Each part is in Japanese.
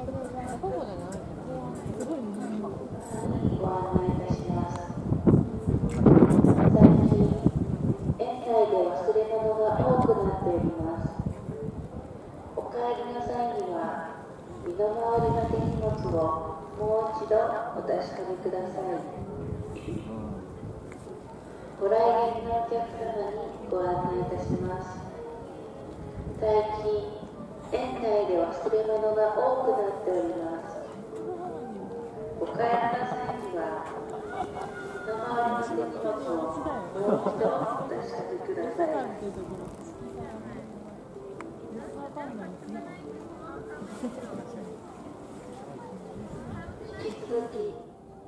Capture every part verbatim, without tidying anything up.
ご案内いたします。最近、園内で忘れ物が多くなっております。お帰りの際には、身の回りの手荷物をもう一度お確かめください。ご来園のお客様にご案内いたします。最近、園内で忘れ物が多くなっております。お帰りの際には、身の回りの手荷物をもう一度お確かめください。引き続き、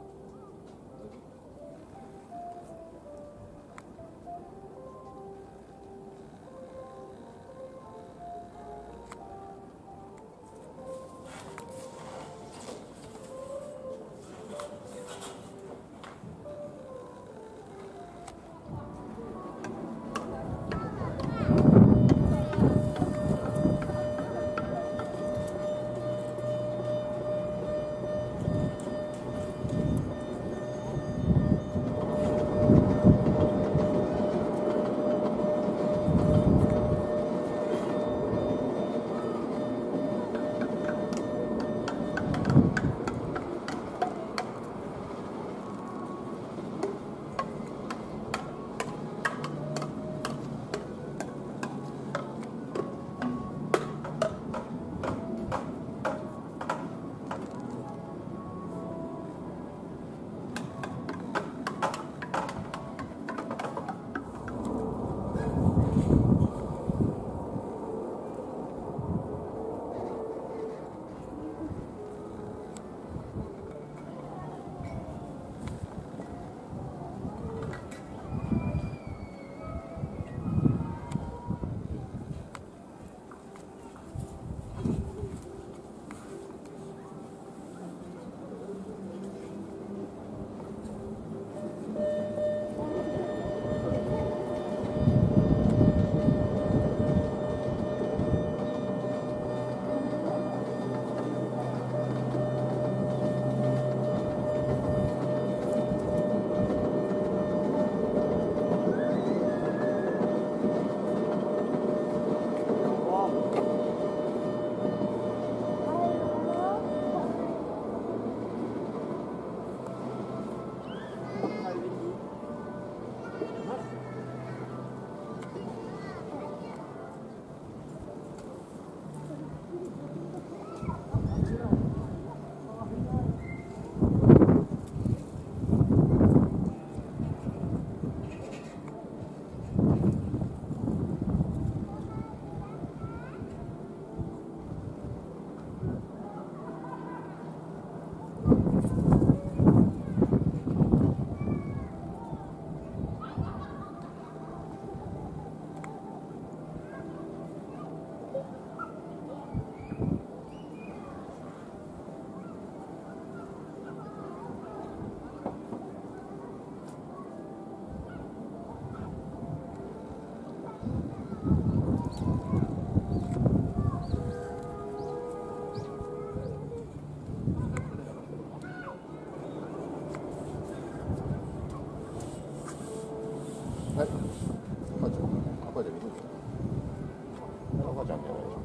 はい。赤ちゃん、赤ちゃん見てる。赤ちゃんじゃないでしょ。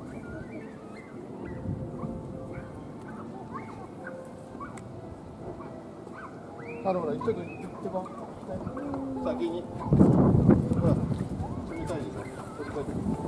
あのほら、ちょっと行ってば。先に。ほら、冷たいでしょ。取り替えて。